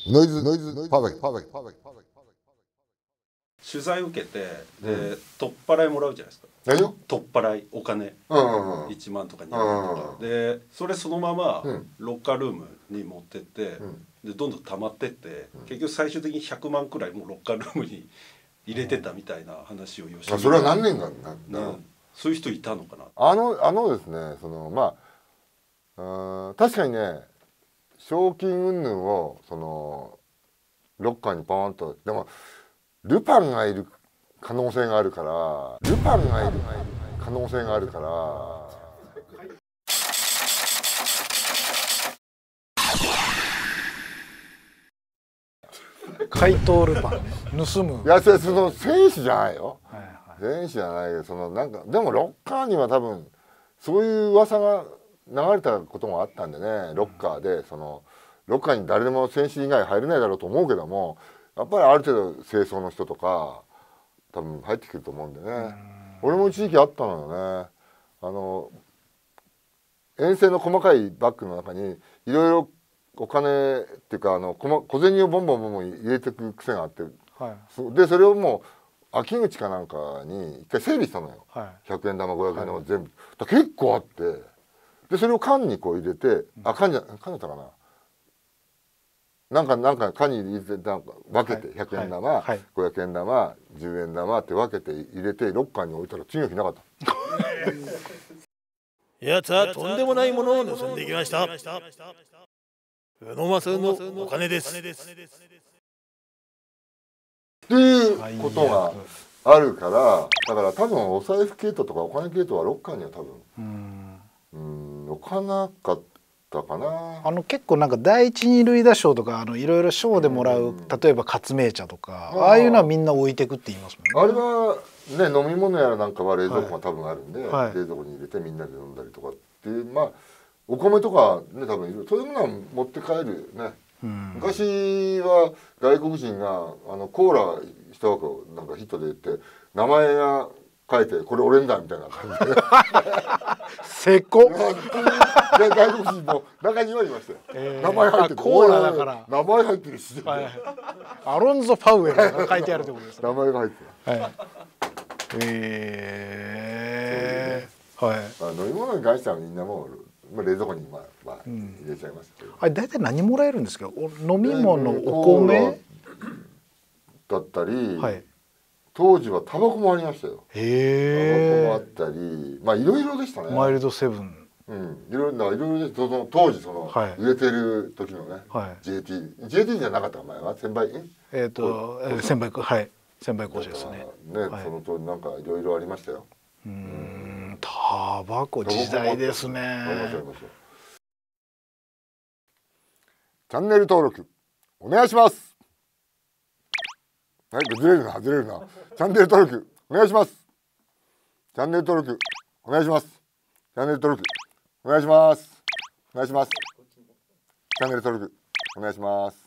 ノイズパーフェクト。 取材受けてで取っ払いもらうじゃないですか。 何よ？ 取っ払いお金1万とか2万とかで、それそのままロッカールームに持ってってでどんどん溜まってって結局最終的に100万くらいもうロッカールームに入れてたみたいな話を吉見。 それは何年間だろう。 そういう人いたのかな。 ですね、確かにね、賞金云々をロッカーにポーンと、でもルパンがいる可能性があるから怪盗ルパン盗む。 いや、その戦士じゃないよ、戦士じゃないよ。なんかでもロッカーには多分そういう噂が流れたこともあったんでね、ロッカーでロッカーに誰でも戦士以外入れないだろうと思うけども、やっぱりある程度清掃の人とか多分入ってくると思うんでね。俺も一時期あったのよね。遠征の細かいバッグの中にいろいろお金っていうか小銭をボンボン入れていく癖があって、でそれをもう秋口かなんかに一回整理したのよ、100円玉500円玉全部、結構あって、でそれを缶にこう入れて、缶だったかな、なんか缶に入れて分けて、100円玉、500円玉、10円玉って分けて入れてロッカーに置いたら次の日なかった。 やつはとんでもないものを盗んできました。宇野正のお金です。 っていうことがあるから、だから多分お財布系統とかお金系統はロッカーには多分置かなかったかな。 結構なんか第一二類打賞とかいろいろ賞でもらう、例えば勝名茶とかああいうのはみんな置いてくって言いますもんね。 あれはね、飲み物やらなんかは冷蔵庫が多分あるんで、冷蔵庫に入れてみんなで飲んだりとかっていう、お米とかね、多分いる、そういうものは持って帰るよね。昔は外国人がコーラ一箱なんかヒットで言って名前が書いてこれ俺んだみたいな感じでせこ外国人も中にはいましたよ、名前入ってる、 コーラだから名前入ってるし、 アロンゾ・パウエルが書いてあるってことですね。 名前が入ってる、飲み物に関してはみんなもう冷蔵庫に入れちゃいますけど、 あれ大体何もらえるんですか？飲み物、お米だったり、当時はタバコもありましたよ。タバコもあったり、いろいろでしたね。 マイルドセブン、 いろいろで、当時売れてる時のね、JT じゃなかった前は1000倍 1000倍1000倍講師ですね。 その通りなんかいろいろありましたよ。 タバコ時代ですね。 チャンネル登録お願いします。ずれるな。チャンネル登録お願いします。チャンネル登録お願いします。チャンネル登録お願いします。チャンネル登録お願いします。